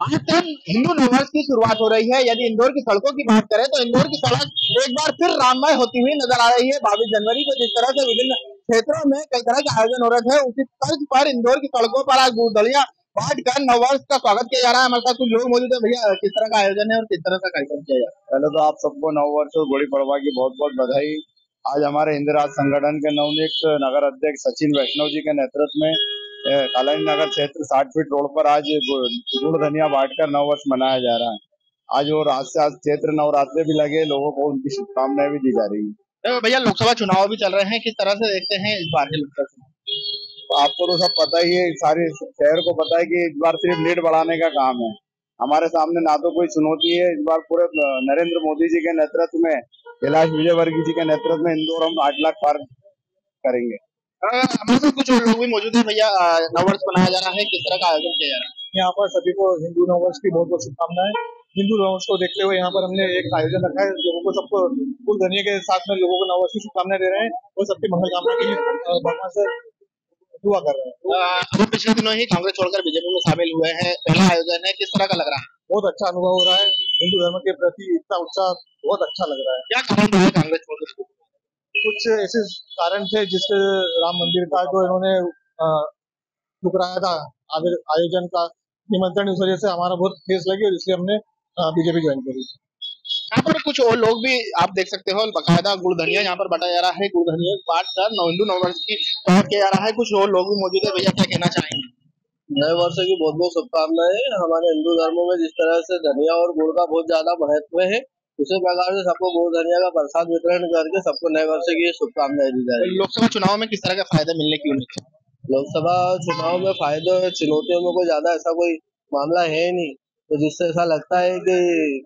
आज हिंदू नववर्ष की शुरुआत हो रही है। यदि इंदौर की सड़कों की बात करें तो इंदौर की सड़क एक बार फिर राममय होती हुई नजर आ रही है। 22 जनवरी को जिस तरह से विभिन्न क्षेत्रों में कई तरह के आयोजन हो रहे थे, उसी तर्ज पर इंदौर की सड़कों पर आज गुड़दलिया बांट कर नववर्ष का स्वागत किया जा रहा है। हमारे साथ कुछ लोग मौजूद है। भैया, किस तरह का आयोजन है और किस तरह का कार्यक्रम किया जा रहा है? पहले तो आप सबको नववर्ष और गुड़ी पड़वा की बहुत बहुत बधाई। आज हमारे हिंद राज संगठन के नवनियुक्त नगर अध्यक्ष सचिन वैष्णव जी के नेतृत्व में कालानी नगर क्षेत्र 60 फीट रोड पर आज गुड़ धनिया बांटकर नववर्ष मनाया जा रहा है। आज और आज से आज क्षेत्र नवरात्रे भी लगे, लोगों को उनकी शुभकामनाएं भी दी जा रही है। तो भैया, लोकसभा चुनाव भी चल रहे हैं, किस तरह से देखते हैं इस बार के लोकसभा चुनाव? तो आपको तो सब पता ही है, सारे शहर को पता है कि इस बार सिर्फ लीड बढ़ाने का काम है। हमारे सामने ना तो कोई चुनौती है। इस बार पूरे नरेंद्र मोदी जी के नेतृत्व में, कैलाश विजयवर्गीय जी के नेतृत्व में इंदौर हम 8 लाख पार करेंगे। हमारे साथ कुछ और लोग भी मौजूद है। भैया, नववर्ष मनाया जा रहा है, किस तरह का आयोजन किया जा रहा है? यहाँ पर सभी को हिंदू नववर्ष की बहुत बहुत शुभकामनाएं। हिंदू नववर्ष को देखते हुए यहाँ पर हमने एक आयोजन रखा है। लोगों को सबको गुड़ धनिया के साथ में लोगों को नववर्ष की शुभकामनाएं दे रहे हैं और सबकी मंगल कामना के लिए भगवान से दुआ कर रहे हैं। अभी पिछले दिनों ही कांग्रेस छोड़कर बीजेपी में शामिल हुए हैं, पहला आयोजन है, किस तरह का लग रहा है? बहुत अच्छा अनुभव हो रहा है। हिंदू धर्म के प्रति इतना उत्साह बहुत अच्छा लग रहा है। क्या कारण रहा है कांग्रेस छोड़कर? कुछ ऐसे कारण थे जिससे राम मंदिर का जो इन्होंने ठुकराया था आयोजन का निमंत्रण, इस वजह से हमारा बहुत ठेस लगी और इसलिए हमने बीजेपी ज्वाइन करी। यहाँ पर कुछ और लोग भी आप देख सकते हो, बकायदा गुड़ धनिया यहाँ पर बांटा जा रहा है। गुड़ धनिया बांट कर हिंदू नववर्ष की स्वागत किया जा रहा है। कुछ और लोग भी मौजूद है। भैया, क्या कहना चाहेंगे? नए वर्ष की बहुत बहुत शुभकामनाएं। हमारे हिंदू धर्म में जिस तरह से धनिया और गुड़ का बहुत ज्यादा महत्व है, उसी प्रकार से सबको गुड़ धनिया का प्रसाद वितरण करके सबको नए वर्ष की शुभकामनाएं दी जा रही है। लोकसभा चुनाव में किस तरह के फायदे मिलने की उम्मीद है? लोकसभा चुनाव में फायदे और चुनौतियों में कोई ज्यादा ऐसा कोई मामला है नहीं, तो जिससे ऐसा लगता है कि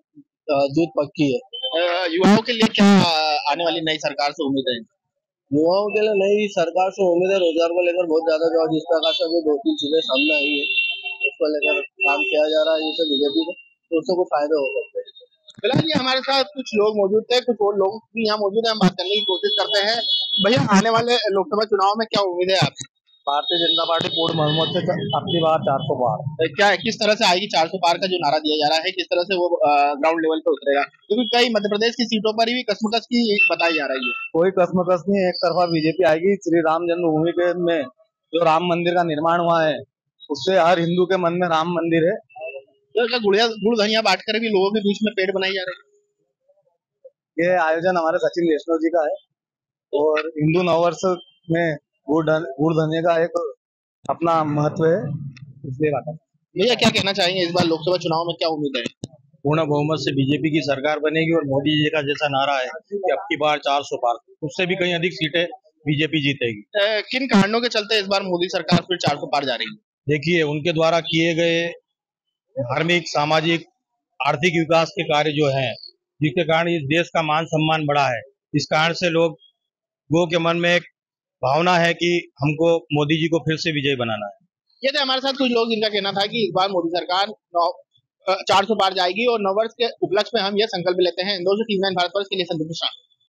जीत पक्की है। युवाओं के लिए क्या आने वाली नई सरकार से उम्मीद है? युवाओं के लिए नई सरकार से उम्मीद है रोजगार को लेकर बहुत ज्यादा, जो जिस प्रकार से अभी 2-3 चीजें सामने आई है उसको लेकर काम किया जा रहा है जैसे बीजेपी को, तो उससे कुछ फायदे हो सकते हैं। फिलहाल ये हमारे साथ कुछ लोग मौजूद थे, कुछ और लोग भी यहाँ मौजूद है, हम बात करने की कोशिश करते हैं। भैया, आने वाले लोकसभा चुनाव में क्या उम्मीद है आपकी? भारतीय जनता पार्टी पूर्ण बहुमत से अपनी बार 400 पार। क्या किस तरह से आएगी 400 पार का जो नारा दिया जा रहा है, किस तरह से वो ग्राउंड लेवल पे उतरेगा? क्योंकि कई मध्य प्रदेश की सीटों पर भी कसमकस की बताई जा रही है। कोई कसमकस नहीं, एक तरफा बीजेपी आएगी। श्री राम जन्मभूमि के में जो राम मंदिर का निर्माण हुआ है, उससे हर हिंदू के मन में राम मंदिर है। तो क्या गुड़ धनिया बांट कर भी लोगों के बीच में पेड़ बनाई जा रही है? ये आयोजन हमारे सचिन वैष्णव जी का है और हिंदू नववर्ष में गुड़ धनिया का एक अपना महत्व है, इसलिए बात है। भैया, क्या कहना चाहेंगे इस बार लोकसभा चुनाव में क्या उम्मीद है? पूर्ण बहुमत से बीजेपी की सरकार बनेगी और मोदी जी का जैसा नारा है कि अब की बार 400 पार, उससे भी कहीं अधिक सीटें बीजेपी जीतेगी। किन कारणों के चलते इस बार मोदी सरकार फिर 400 पार जा रही है? देखिए, उनके द्वारा किए गए धार्मिक, सामाजिक, आर्थिक विकास के कार्य जो हैं, जिसके कारण इस देश का मान सम्मान बढ़ा है। इस कारण से लोगों के मन में एक भावना है कि हमको मोदी जी को फिर से विजयी बनाना है। ये थे हमारे साथ कुछ लोग जिनका कहना था कि इस बार मोदी सरकार 400 पार जाएगी और नववर्ष के उपलक्ष्य में हम ये संकल्प लेते हैं। इंदौर से टीवी 9 भारत वर्ष के लिए संदीप मिश्रा।